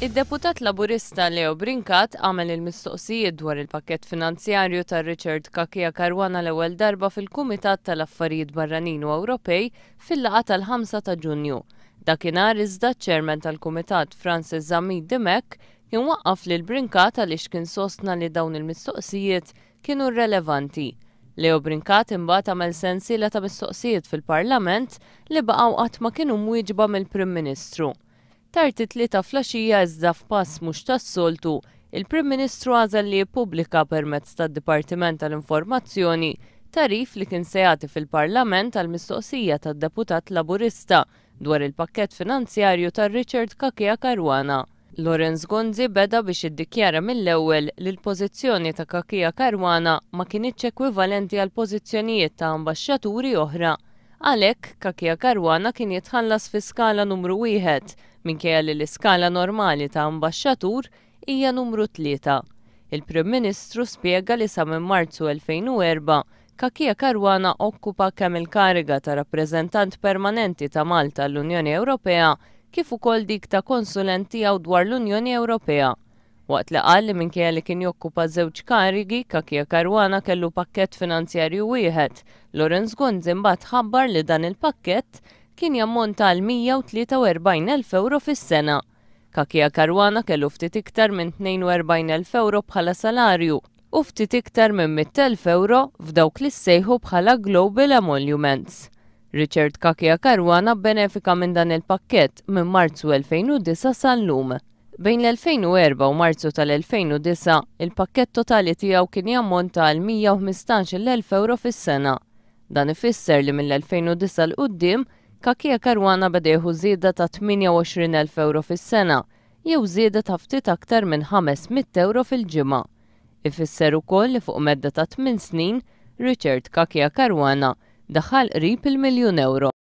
Id-deputat Laburista Leo Brincat għamel il-mistoqsijiet dwar il-pakkett finanzjarju tar Richard Cachia Caruana l-ewwel darba fil-Kumitat tal-Affarijiet Barranin u Ewropej fil-laqgħa tal-5 ta' Ġunju. Dakinhar iżda ċ-Chairman tal-Kumitat Francis Demek kien waqqaf lil Brincat għaliex kien sostna li dawn il-mistoqsijiet kienu relevanti. Leo Brincat imbagħad għamel sensiela ta' mistoqsijiet fil-Parlament li baqgħu qatt ma kienu mwieġba mill-Prim Ministru. Tarti 3 flaxija iżda f'pass mhux tas-soltu, il-Prim Ministru għażel li jippubblika permezz tad-Dipartiment tal-Informazzjoni.It-tagħrif li kien se jagħti fil-Parlament għal mistoqsija tad-deputat Laburista dwar il-pakkett finanzjarju tar Richard Cachia Caruana. Lawrence Gonzi beda biex iddikjara mill-ewwel li l-pożizzjoni ta' Cachia Caruana ma kinitx ekwivalenti għal pożizzjonijiet ta' ambaxxaturi oħra. Għalhekk Cachia Caruana kien jitħallas fi skala numru 1 minkejja li l-iskala normali ta' ambaxxatur hija numru 3. Il-Prim Ministru spjega li sa minn Marzu 2004 Cachia Caruana okkupa kemm il-kariga ta' rappreżentant permanenti ta' Malta l-Unjoni Ewropea kif ukoll dik ta' konsulent tiegħu dwar l-Unjoni Ewropea. Waqt li qal li minkejja li kien jokkupa żewġ karigi, Cachia Caruana kellu pakkett finanzjarju wieħed. Lawrence Gonzi mbagħad ħabbar li dan il-pakkett kien jammonta għal 143,000 euro fis-sena. Cachia Caruana kellu ftit iktar minn 42,000 euro bħala salarju u ftit iktar minn 100,000 euro f'dawk li ssejħu bħala Global Emoluments. Richard Cachia Caruana benefika minn dan il-pakkett minn Marzu 2009 sal-lum. Bejn l-2004 u Marzu tal-2009, il-pakkett totali tiegħu kien jammonta għal 115,000 euro fis-sena. Dan ifisser li mill-2009 l-qudiem Cachia Caruana beda jieħu żieda ta' 28,000 euro fis-sena, jew żieda ta' ftit aktar minn 500 euro fil-ġimgħa. Ifisser ukoll li fuq medda ta' 8 snin, Richard Cachia Caruana daħħal qrib il-miljun euro.